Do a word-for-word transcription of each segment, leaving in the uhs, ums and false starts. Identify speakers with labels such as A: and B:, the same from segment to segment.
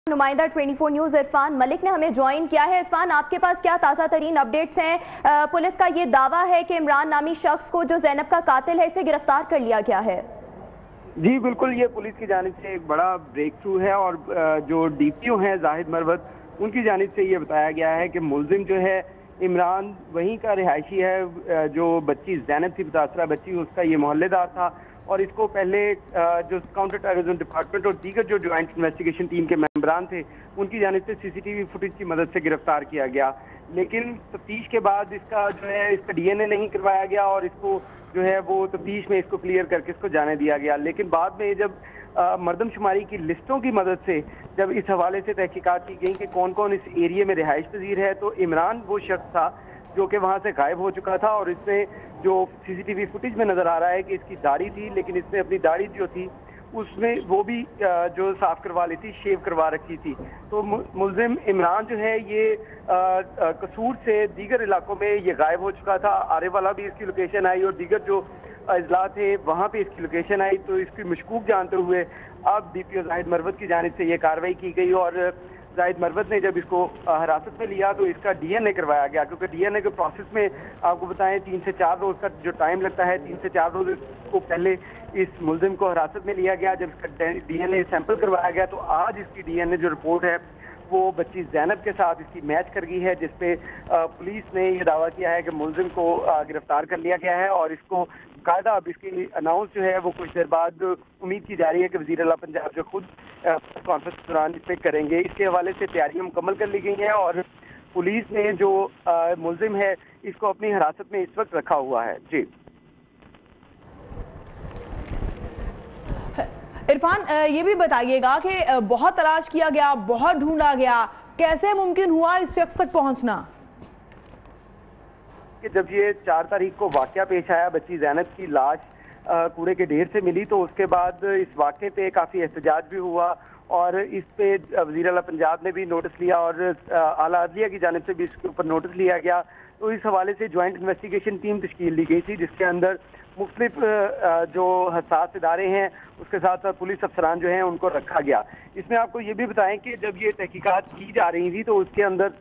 A: नुमाइंदा चौबीस न्यूज इरफान मलिक ने हमें ज्वाइन किया है। इरफान, आपके पास क्या ताज़ा तरीन अपडेट्स हैं? पुलिस का ये दावा है कि इमरान नामी शख्स को, जो जैनब का कातिल है, इसे गिरफ्तार कर लिया गया है।
B: जी बिल्कुल, ये पुलिस की जानिब से एक बड़ा ब्रेक थ्रू है और जो डीपीओ हैं जाहिद मरवत, उनकी जानिब से ये बताया गया है कि मुलजिम जो है इमरान वहीं का रिहायशी है। जो बच्ची जैनब थी, मुतासरा बच्ची, उसका ये मोहल्लेदार था और इसको पहले जो काउंटर टेररिज्म डिपार्टमेंट और दीगर जो ज्वाइंट इन्वेस्टिगेशन टीम के मेंबरान थे, उनकी जानिब से सीसीटीवी फुटेज की मदद से गिरफ्तार किया गया। लेकिन तफ्तीश के बाद इसका जो है इसका डीएनए नहीं करवाया गया और इसको जो है वो तफ्तीश में इसको क्लियर करके इसको जाने दिया गया। लेकिन बाद में जब मरदमशुमारी की लिस्टों की मदद से जब इस हवाले से तहकीकात की गई कि कौन कौन इस एरिया में रिहाइश पजीर है, तो इमरान वो शख्स था जो कि वहाँ से गायब हो चुका था। और इसमें जो सीसीटीवी फुटेज में नजर आ रहा है कि इसकी दाढ़ी थी, लेकिन इसने अपनी दाढ़ी जो थी उसमें वो भी जो साफ करवा ली थी, शेव करवा रखी थी। तो मुलजिम इमरान जो है ये कसूर से दीगर इलाकों में ये गायब हो चुका था। आरे वाला भी इसकी लोकेशन आई और दीगर जो अजला थे वहाँ पे इसकी लोकेशन आई। तो इसकी मशकूक जानते हुए अब डीपीओ जाहिद मरवत की जानिब से ये कार्रवाई की गई और जाहिद मरवत ने जब इसको हिरासत में लिया तो इसका डीएनए करवाया गया, क्योंकि डीएनए के प्रोसेस में आपको बताएं तीन से चार रोज का जो टाइम लगता है। तीन से चार रोज को पहले इस मुलजिम को हिरासत में लिया गया, जब इसका डीएनए सैंपल करवाया गया तो आज इसकी डीएनए जो रिपोर्ट है वो बच्ची जैनब के साथ इसकी मैच कर गई है, जिसपे पुलिस ने यह दावा किया है कि मुलजिम को गिरफ्तार कर लिया गया है और इसको कायदा अब इसकी अनाउंस जो है वो कुछ देर बाद उम्मीद की जा रही है कि वज़ीर आला पंजाब जो खुद कॉन्फ्रेंस के दौरान इस पे करेंगे। इसके हवाले से तैयारियां मुकम्मल कर ली गई हैं और पुलिस ने जो मुलजिम है इसको अपनी हिरासत में इस वक्त रखा हुआ है। जी
C: इरफान, ये भी बताइएगा कि बहुत तलाश किया गया, बहुत ढूंढा गया, कैसे मुमकिन हुआ इस शख्स तक पहुंचना?
B: कि जब ये चार तारीख को वाकया पेश आया, बच्ची जैनब की लाश कूड़े के ढेर से मिली, तो उसके बाद इस वाक़े पे काफ़ी एहतजाज भी हुआ और इस पे वज़ीर आला पंजाब ने भी नोटिस लिया और आला अदलिया की जानिब से भी इसके ऊपर नोटिस लिया गया। तो इस हवाले से ज्वाइंट इन्वेस्टिगेशन टीम तश्कील दी गई थी, जिसके अंदर मुख्तलिफ जो हसास इदारे हैं उसके साथ साथ पुलिस अफसरान जो हैं उनको रखा गया। इसमें आपको ये भी बताएं कि जब ये तहकीकात की जा रही थी तो उसके अंदर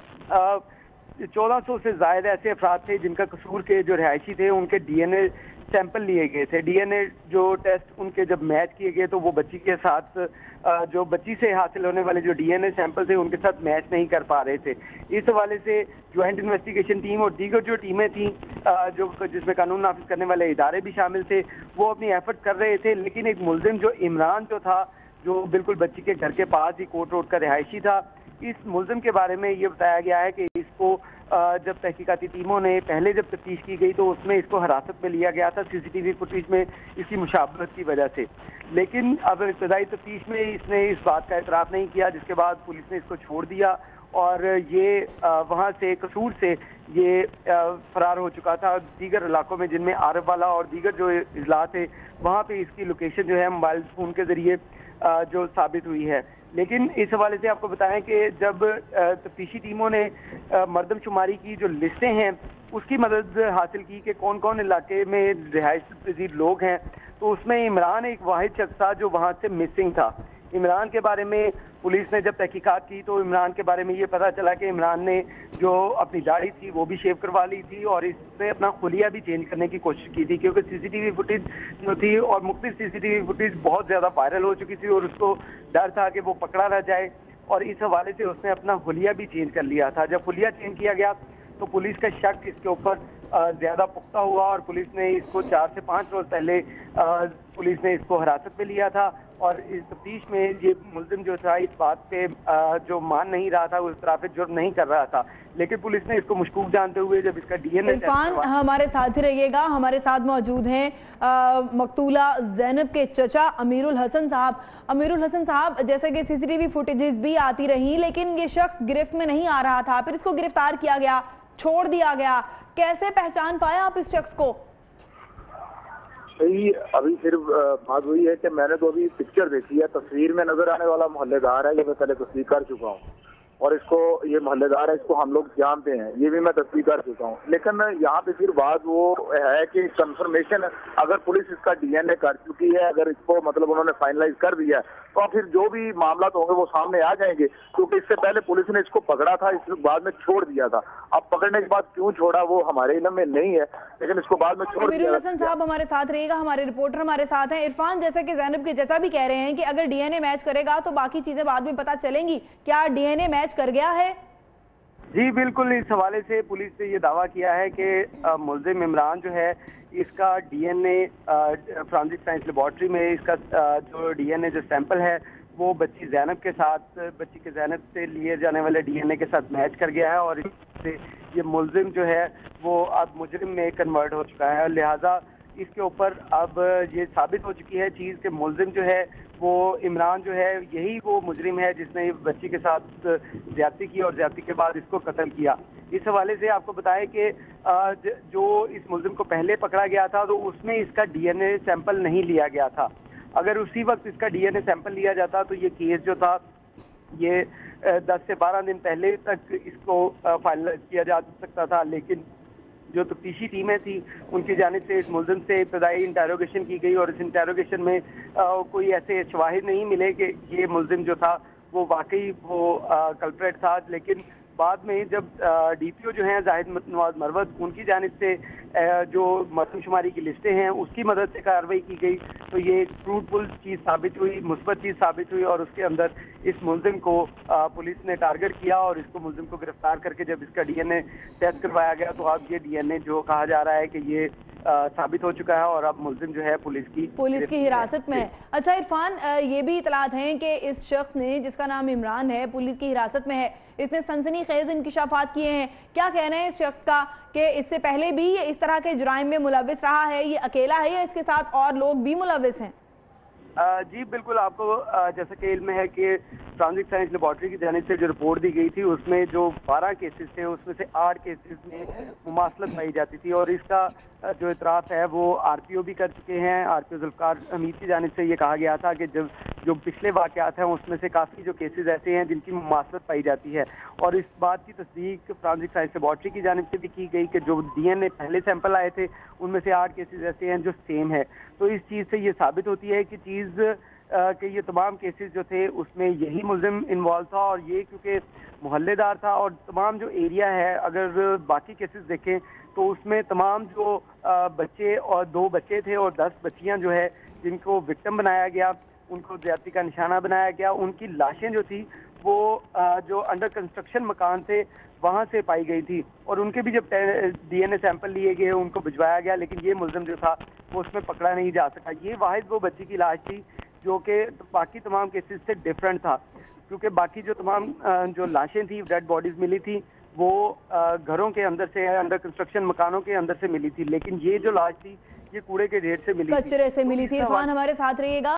B: चौदह सौ से ज्यादा ऐसे अफराद थे जिनका कसूर के जो रिहायशी थे उनके डीएनए सैंपल लिए गए थे। डीएनए जो टेस्ट उनके जब मैच किए गए तो वो बच्ची के साथ जो बच्ची से हासिल होने वाले जो डीएनए सैंपल थे उनके साथ मैच नहीं कर पा रहे थे। इस हवाले से ज्वाइंट इन्वेस्टिगेशन टीम और दीगर जो टीमें थीं जो जिसमें कानून नाफिज करने वाले इदारे भी शामिल थे, वो अपनी एफर्ट कर रहे थे। लेकिन एक मुलजिम जो इमरान जो था, जो बिल्कुल बच्ची के घर के पास ही कोट रोड का रिहायशी था, इस मुलजिम के बारे में ये बताया गया है कि इसको जब तहकीकाती टीमों ने पहले जब तफ्तीश की गई तो उसमें इसको हिरासत में लिया गया था सीसीटीवी फुटेज में इसकी मुशाबहत की वजह से। लेकिन अब इब्तदाई तफ्तीश में इसने इस बात का एतराफ़ नहीं किया, जिसके बाद पुलिस ने इसको छोड़ दिया और ये वहाँ से कसूर से ये फरार हो चुका था। दीगर इलाकों में जिनमें आरब वाला और दीगर जो इजला थे वहाँ पे इसकी लोकेशन जो है मोबाइल फ़ोन के ज़रिए जो साबित हुई है। लेकिन इस हवाले से आपको बताएं कि जब तफ्तीशी टीमों ने मरदमशुमारी की जो लिस्टें हैं उसकी मदद हासिल की कि कौन कौन इलाके में रिहाइश पजीर लोग हैं, तो उसमें इमरान एक वाहिद शख्स था जो वहाँ से मिसिंग था। इमरान के बारे में पुलिस ने जब तहकीकात की तो इमरान के बारे में ये पता चला कि इमरान ने जो अपनी दाढ़ी थी वो भी शेव करवा ली थी और इससे अपना खुलिया भी चेंज करने की कोशिश की थी, क्योंकि सीसीटीवी फुटेज जो थी और मुख्तलिफ सीसीटीवी फुटेज बहुत ज़्यादा वायरल हो चुकी थी और उसको डर था कि वो पकड़ा ना जाए और इस हवाले से उसने अपना हुलिया भी चेंज कर लिया था। जब हुलिया चेंज किया गया तो पुलिस का शक इसके ऊपर ज़्यादा पुख्ता हुआ और पुलिस ने इसको चार से पाँच रोज पहले पुलिस ने इसको हिरासत में लिया था और इस तफ्तीश में ये मुलजिम जो था इस बात पे जो मान नहीं रहा था, उस तरह पे जुर्म नहीं कर रहा था। लेकिन पुलिस ने इसको मशकूक जानते हुए जब इसका डीएनए
C: इरफान हमारे साथ ही रहिएगा, हमारे साथ मौजूद हैं मकतूला जैनब के चचा अमीरुल हसन साहब। अमीरुल हसन साहब, जैसे कि सीसीटीवी फुटेजेस भी आती रही लेकिन ये शख्स गिरफ्त में नहीं आ रहा था, फिर इसको गिरफ्तार किया गया, छोड़ दिया गया, कैसे पहचान पाया आप इस शख्स को?
D: सही, अभी सिर्फ बात वही है कि मैंने तो अभी पिक्चर देखी है, तस्वीर में नजर आने वाला मोहल्लेदार है, ये मैं पहले तस्वीर कर चुका हूँ। और इसको ये मोहल्लेदार है, इसको हम लोग जानते हैं, ये भी मैं तस्दीक कर चुका हूँ। लेकिन यहाँ पे फिर बात वो है कि कंफर्मेशन, अगर पुलिस इसका डीएनए कर चुकी है, अगर इसको मतलब उन्होंने फाइनलाइज कर दिया है, तो फिर जो भी मामला होंगे वो सामने आ जाएंगे। क्योंकि इससे पहले पुलिस ने इसको पकड़ा था, इसके बाद में छोड़ दिया था। अब पकड़ने के बाद क्यों छोड़ा वो हमारे इल्म में नहीं है, लेकिन इसको बाद में छोड़ दिया।
C: हसन साहब हमारे साथ रहेगा, हमारे रिपोर्टर हमारे साथ हैं। इरफान, जैसे कि ज़ैनब के चचा भी कह रहे हैं कि अगर डीएनए मैच करेगा तो बाकी चीजें बाद में पता चलेंगी, क्या डीएनए मैच कर गया है?
B: जी बिल्कुल, इस हवाले से पुलिस ने ये दावा किया है कि मुल्जिम इमरान जो है इसका डीएनए फॉरेंसिक साइंस लेबोरेटरी में इसका आ, जो डीएनए जो सैंपल है वो बच्ची ज़ैनब के साथ बच्ची के ज़ैनब से लिए जाने वाले डीएनए के साथ मैच कर गया है और इससे ये मुल्जिम जो है वो अब मुजरिम में कन्वर्ट हो चुका है। लिहाजा इसके ऊपर अब ये साबित हो चुकी है चीज़ कि मुल्जिम जो है वो इमरान जो है यही वो मुजरिम है जिसने बच्ची के साथ ज्यादती की और ज्यादती के बाद इसको कत्ल किया। इस हवाले से आपको बताएं कि जो इस मुल्जिम को पहले पकड़ा गया था तो उसमें इसका डीएनए सैंपल नहीं लिया गया था। अगर उसी वक्त इसका डीएनए सैंपल लिया जाता तो ये केस जो था ये दस से बारह दिन पहले तक इसको फाइनलाइज किया जा सकता था। लेकिन जो तफ्तीशी टीमें थी उनकी जानिब से इस मुल्जिम से इब्तदाई इंटेरोगेशन की गई और इस इंटेरोगेशन में आ, कोई ऐसे शवाहिद नहीं मिले कि ये मुल्जिम जो था वो वाकई वो कल्प्रेट था। लेकिन बाद में जब डीपीओ जो हैं ज़ाहिद नवाज मरवत, उनकी जानिब से आ, जो मरदमशुमारी की लिस्टें हैं उसकी मदद से कार्रवाई की गई तो ये एक फ्रूटफुल चीज़ साबित हुई, मुस्बत चीज़ साबित हुई और उसके अंदर इस मुल्जिम को आ, पुलिस ने टारगेट किया और इसको मुल्जिम को गिरफ्तार करके जब इसका डीएनए टेस्ट करवाया गया तो अब ये डीएनए जो कहा जा रहा है कि ये आ, साबित हो चुका है और अब मुल्जिम जो है पुलिस की
C: पुलिस की हिरासत में है। अच्छा इरफान, ये भी इतलात हैं कि इस शख्स ने जिसका नाम इमरान है पुलिस की हिरासत में है, इसने सनसनीखेज इंकिशाफात किए हैं। क्या कहना है इस शख्स का कि इससे पहले भी ये इस तरह के जुराइम में मुलविस रहा है, ये अकेला है या इसके साथ और लोग भी मुलविस हैं?
B: जी बिल्कुल, आपको जैसा कि इल्म है कि फॉरेंसिक साइंस लेबोरेटरी की जानिब से जो रिपोर्ट दी गई थी उसमें जो बारह केसेस थे उसमें से आठ केसेस में मुमासलत पाई जाती थी और इसका जो इतराफ़ है वो आरपीओ भी कर चुके हैं। आरपीओ जुल्फ़िकार हमीद की जानिब से ये कहा गया था कि जब जो पिछले वाक़यात हैं उसमें से काफ़ी जो केसेस ऐसे हैं जिनकी मुमासलत पाई जाती है और इस बात की तस्दीक फॉरेंसिक साइंस लेबोरेटरी की जानिब से भी की गई कि जो डीएनए पहले सैंपल आए थे उनमें से आठ केसेस ऐसे हैं जो सेम है। तो इस चीज़ से ये साबित होती है कि चीज़ कि ये तमाम केसेस जो थे उसमें यही मुल्जिम इन्वॉल्व था और ये क्योंकि मोहल्लेदार था और तमाम जो एरिया है अगर बाकी केसेस देखें तो उसमें तमाम जो बच्चे और दो बच्चे थे और दस बच्चियां जो है जिनको विक्टिम बनाया गया, उनको ज्यादती का निशाना बनाया गया, उनकी लाशें जो थी वो जो अंडर कंस्ट्रक्शन मकान थे वहाँ से पाई गई थी और उनके भी जब डीएनए सैंपल लिए गए उनको भिजवाया गया लेकिन ये मुल्जिम जो था वो उसमें पकड़ा नहीं जा सका। ये वाहिद वो बच्ची की लाश थी जो कि बाकी तमाम केसेस से डिफरेंट था क्योंकि बाकी जो तमाम जो लाशें थी, डेड बॉडीज मिली थी वो घरों के अंदर से, अंडर कंस्ट्रक्शन मकानों के अंदर से मिली थी, लेकिन ये जो लाश थी ये कूड़े के ढेर से मिली थी,
C: कचरे से मिली थी। इरफान हमारे साथ रहिएगा।